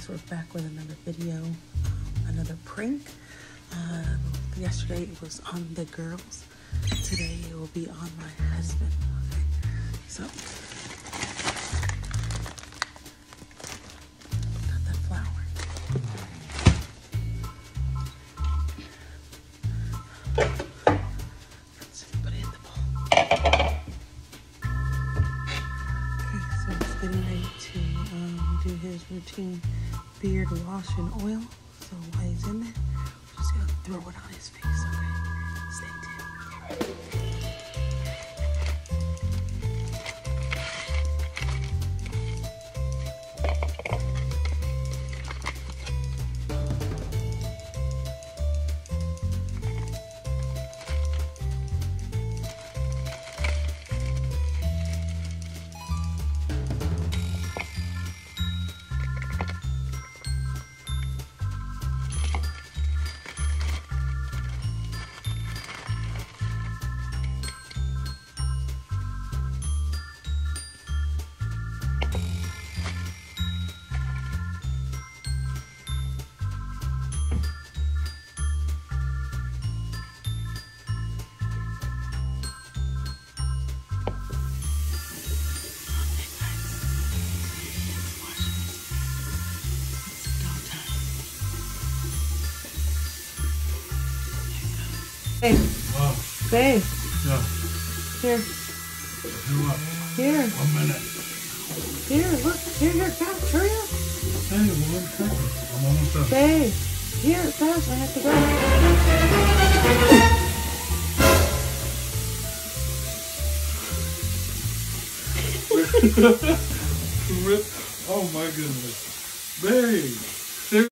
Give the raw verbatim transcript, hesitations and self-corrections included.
We're back with another video, um, another prank. Uh, yesterday it was on the girls. Today it will be on my husband. Okay, so got that flour. Let's put it in the bowl. Okay, so he's getting ready to um, do his routine beard wash and oil. So while he's in there, we're just gonna throw it on his face, okay? Stay tuned. Get ready. Hey, Oh. babe. Yeah. Here. Do what? Here. One minute. Here, look. Here, here, fast. Hurry up. Hey, one second. I'm almost done. Babe. Here, fast. I have to go. Rip. Oh my goodness. Babe.